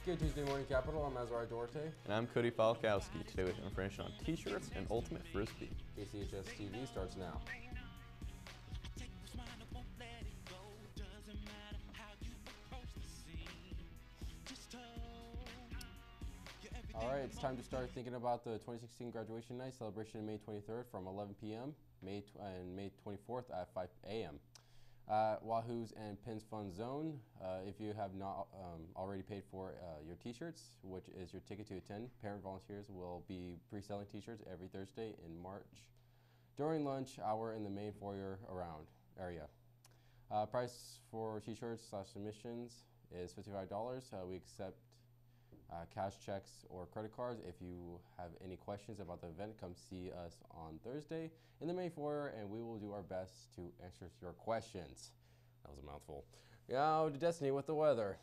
Good Tuesday morning, Capital. I'm Azariah Duarte. And I'm Cody Falkowski. Today with information on t-shirts and Ultimate Frisbee. KCHS TV starts now. All right, it's time to start thinking about the 2016 graduation night celebration May 23rd from 11 p.m. and May 24th at 5 a.m. Wahoo's and Pins Fun Zone. If you have not already paid for your t-shirts, which is your ticket to attend, parent volunteers will be pre-selling t-shirts every Thursday in March during lunch hour in the main foyer area. Price for t-shirts / submissions is $55. We accept cash checks or credit cards. If you have any questions about the event, come see us on Thursday in the main foyer and we will do our best to answer your questions. That was a mouthful. Now to Destiny with the weather.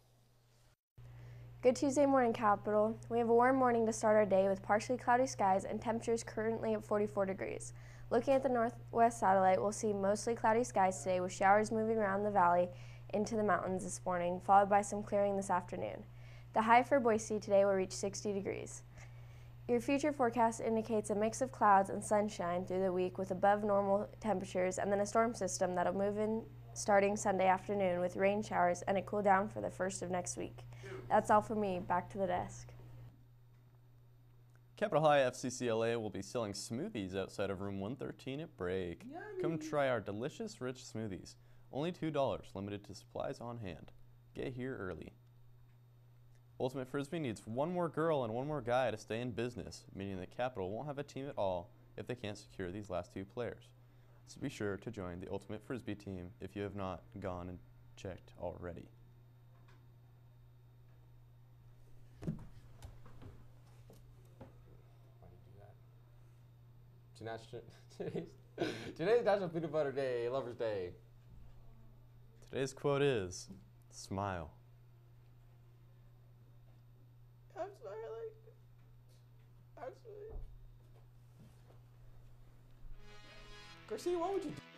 Good Tuesday morning, Capital. We have a warm morning to start our day with partially cloudy skies and temperatures currently at 44 degrees. Looking at the northwest satellite, we'll see mostly cloudy skies today with showers moving around the valley into the mountains this morning, followed by some clearing this afternoon. The high for Boise today will reach 60 degrees. Your future forecast indicates a mix of clouds and sunshine through the week with above normal temperatures and then a storm system that'll move in starting Sunday afternoon with rain showers and a cool down for the first of next week. That's all for me. Back to the desk. Capital High FCCLA will be selling smoothies outside of room 113 at break. Yummy. Come try our delicious, rich smoothies. Only $2, limited to supplies on hand. Get here early. Ultimate Frisbee needs one more girl and one more guy to stay in business, meaning the Capital won't have a team at all if they can't secure these last two players. So be sure to join the Ultimate Frisbee team if you have not gone and checked already. Why do you do that? Today's National Peanut Butter Day, Lover's Day. Today's quote is, smile. I'm smiling. I'm smiling. Garcia, why would you do